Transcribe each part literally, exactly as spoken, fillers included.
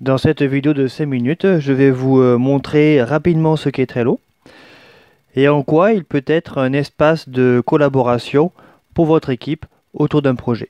Dans cette vidéo de cinq minutes, je vais vous montrer rapidement ce qu'est Trello et en quoi il peut être un espace de collaboration pour votre équipe autour d'un projet.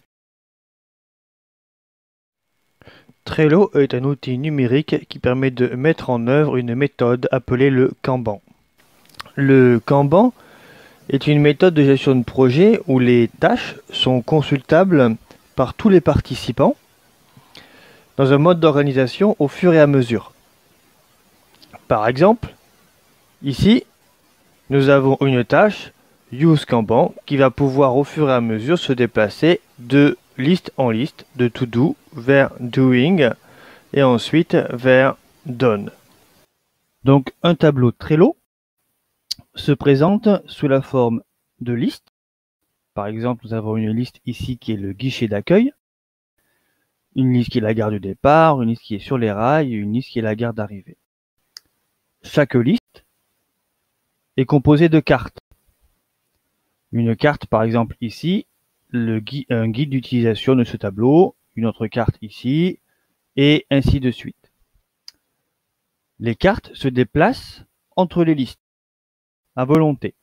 Trello est un outil numérique qui permet de mettre en œuvre une méthode appelée le Kanban. Le Kanban est une méthode de gestion de projet où les tâches sont consultables par tous les participants dans un mode d'organisation au fur et à mesure. Par exemple, ici, nous avons une tâche Use Kanban qui va pouvoir au fur et à mesure se déplacer de liste en liste, de To Do vers Doing et ensuite vers Done. Donc un tableau Trello se présente sous la forme de liste. Par exemple, nous avons une liste ici qui est le guichet d'accueil, une liste qui est la gare du départ, une liste qui est sur les rails et une liste qui est la gare d'arrivée. Chaque liste est composée de cartes. Une carte, par exemple ici, le gui- un guide d'utilisation de ce tableau, une autre carte ici, et ainsi de suite. Les cartes se déplacent entre les listes, à volonté.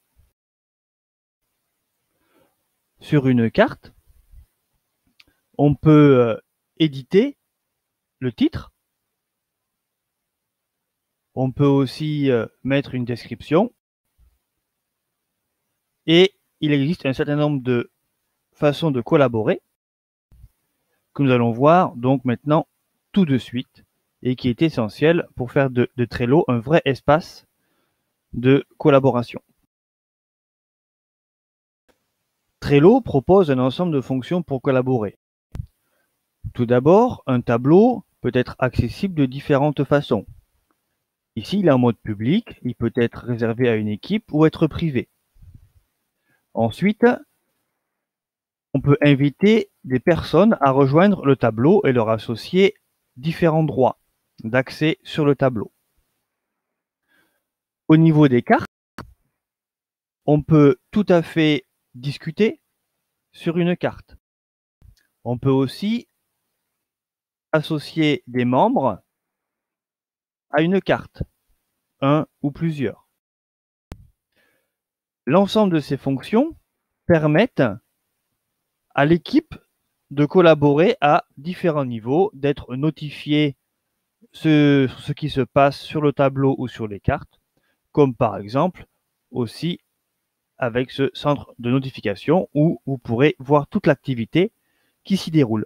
Sur une carte, on peut euh, éditer le titre. On peut aussi euh, mettre une description. Et il existe un certain nombre de façons de collaborer que nous allons voir donc maintenant tout de suite et qui est essentiel pour faire de, de Trello un vrai espace de collaboration. Trello propose un ensemble de fonctions pour collaborer. Tout d'abord, un tableau peut être accessible de différentes façons. Ici, il est en mode public, il peut être réservé à une équipe ou être privé. Ensuite, on peut inviter des personnes à rejoindre le tableau et leur associer différents droits d'accès sur le tableau. Au niveau des cartes, on peut tout à fait discuter sur une carte. On peut aussi associer des membres à une carte, un ou plusieurs. L'ensemble de ces fonctions permettent à l'équipe de collaborer à différents niveaux, d'être notifié ce, ce qui se passe sur le tableau ou sur les cartes, comme par exemple aussi avec ce centre de notification où vous pourrez voir toute l'activité qui s'y déroule.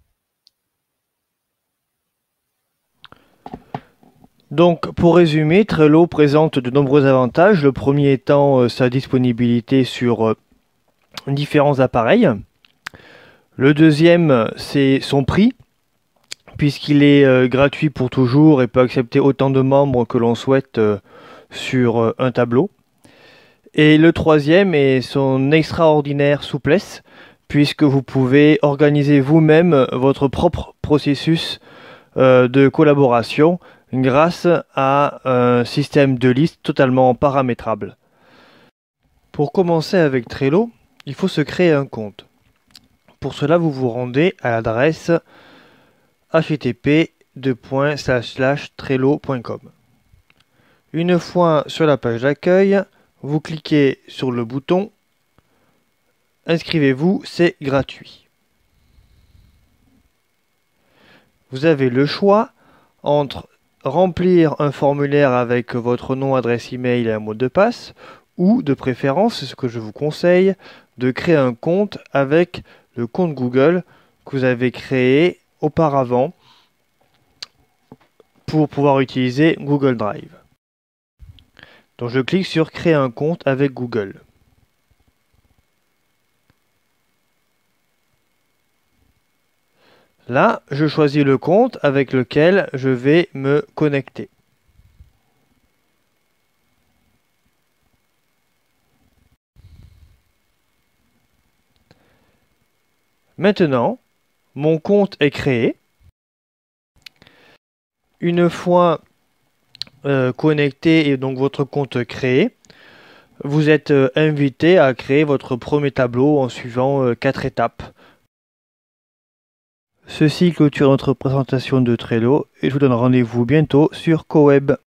Donc, pour résumer, Trello présente de nombreux avantages. Le premier étant euh, sa disponibilité sur euh, différents appareils. Le deuxième, c'est son prix, puisqu'il est euh, gratuit pour toujours et peut accepter autant de membres que l'on souhaite euh, sur euh, un tableau. Et le troisième est son extraordinaire souplesse, puisque vous pouvez organiser vous-même votre propre processus euh, de collaboration grâce à un système de liste totalement paramétrable. Pour commencer avec Trello, il faut se créer un compte. Pour cela, vous vous rendez à l'adresse h t t p deux points slash slash trello point com. Une fois sur la page d'accueil, vous cliquez sur le bouton « Inscrivez-vous, c'est gratuit ». Vous avez le choix entre remplir un formulaire avec votre nom, adresse email et un mot de passe, ou de préférence, c'est ce que je vous conseille, de créer un compte avec le compte Google que vous avez créé auparavant pour pouvoir utiliser Google Drive. Donc je clique sur créer un compte avec Google. Là, je choisis le compte avec lequel je vais me connecter. Maintenant, mon compte est créé. Une fois euh, connecté et donc votre compte créé, vous êtes euh, invité à créer votre premier tableau en suivant euh, quatre étapes. Ceci clôture notre présentation de Trello et je vous donne rendez-vous bientôt sur CoWeb.